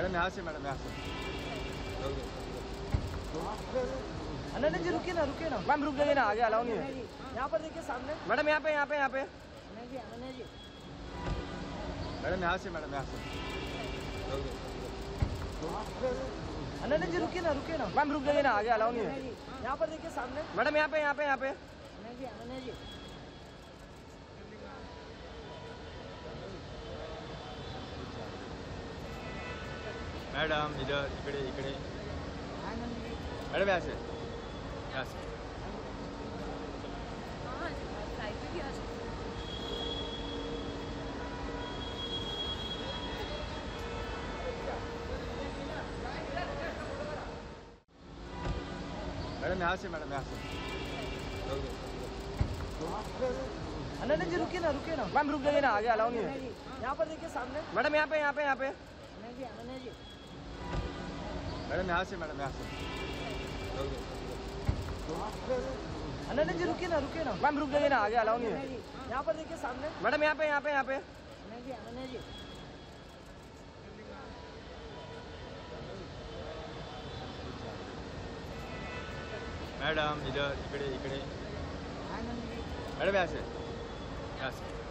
Madam यहाँ से, madam यहाँ से। नहीं जी, रुकिए ना मैम, रुक जाइए ना, आगे अलाउ नहीं है। यहाँ पर देखिए सामने मैडम, यहाँ पे मैडम यहाँ से, मैडम यहाँ से। नहीं जी, रुकिए ना मैम, रुक जाइए ना, आगे अलाउ नहीं है। यहाँ पर देखिए सामने मैडम, यहाँ पे मैडम इधर, इकडे मैडम यहाँ से। मैडम यहाँ से, मैडम यहाँ से। नहीं जी, रुकिए ना मैम, रुक जाइए ना, आगे अलाउ नहीं है। यहाँ पर देखिए सामने मैडम, यहाँ पे मैडम यहाँ से, मैडम यहाँ से। नहीं जी, रुकिए ना मैम, रुक जाइए ना, आगे अलाउ नहीं है। यहाँ पर देखिए सामने मैडम, यहाँ पे मैडम इधर, इकडे मैडम यहाँ से।